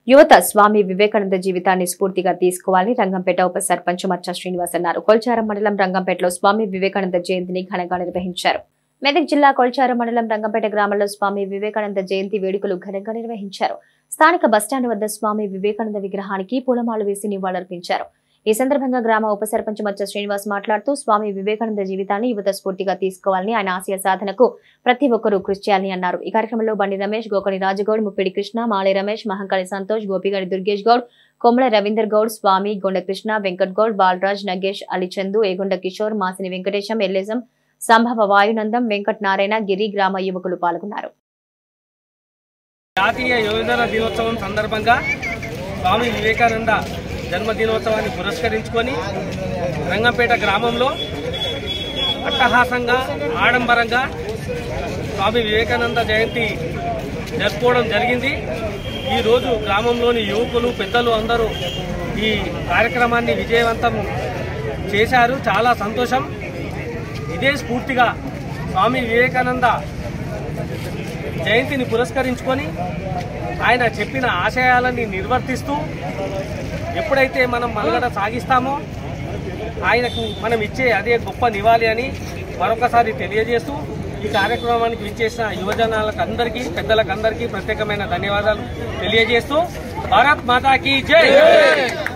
యువత స్వామి వివేకానంద జీవితాన్ని స్ఫూర్తిగా తీసుకోవాలని రంగంపేట ఉప సర్పంచ్ మచ్చ శ్రీనివాస్ అన్నారు. కొల్చారం మండలం రంగంపేటలో స్వామి వివేకానంద జయంతిని ఘనంగా నిర్వహించారు. మెదక్ జిల్లా కొల్చారం మండలం రంగంపేట గ్రామంలో స్వామి వివేకానంద జయంతి వేడుకలు ఘనంగా నిర్వహించారు. స్థానిక బస్టాండ్ వద్ద స్వామి వివేకానంద విగ్రహానికి పూలమాలు వేసి నివాళులర్పించారు. ఈ సందర్భంగా గ్రామ ఉప సర్పంచ్ మచ్చ శ్రీనివాస్ మాట్లాడుతూ స్వామి వివేకానంద జీవితాన్ని యువత స్ఫూర్తిగా తీసుకోవాలని, ఆయన ఆశయ సాధనకు ప్రతి ఒక్కరూ కృషి చేయాలని అన్నారు. ఈ కార్యక్రమంలో బండి రమేష్, గోకని రాజగౌడ్, ముప్పిడి కృష్ణ, మాళే రమేష్, మహంకాళి సంతోష్, గోపిగడి దుర్గేష్ గౌడ్, కొమ్మల రవీందర్ గౌడ్, స్వామి, గొండ కృష్ణ, వెంకట్ గౌడ్, బాలరాజ్, నగేష్, అలిచందు, ఏగొండ కిషోర్, మాసిని వెంకటేశం, ఎల్లేజం, సంభవ వాయునందం, వెంకట్ నారాయణ, గిరి గ్రామ యువకులు పాల్గొన్నారు. జాతీయ యువజన దినోత్సవం సందర్భంగా స్వామి వివేకానంద జన్మదినోత్సవాన్ని పురస్కరించుకొని రంగంపేట గ్రామంలో అట్టహాసంగా ఆడంబరంగా స్వామి వివేకానంద జయంతి జరుపుకోవడం జరిగింది. ఈరోజు గ్రామంలోని యువకులు, పెద్దలు అందరూ ఈ కార్యక్రమాన్ని విజయవంతం చేశారు. చాలా సంతోషం. ఇదే స్ఫూర్తిగా స్వామి వివేకానంద జయంతిని పురస్కరించుకొని ఆయన చెప్పిన ఆశయాలని నిర్వర్తిస్తూ ఎప్పుడైతే మనం మనుగడ సాగిస్తామో ఆయనకు మనం ఇచ్చే అదే గొప్ప నివాళి అని మరొకసారి తెలియజేస్తూ ఈ కార్యక్రమానికి విచ్చేసిన యువజనాలకు అందరికీ, పెద్దలకు అందరికీ ప్రత్యేకమైన ధన్యవాదాలు తెలియజేస్తూ భారత్ మాతాకి జై.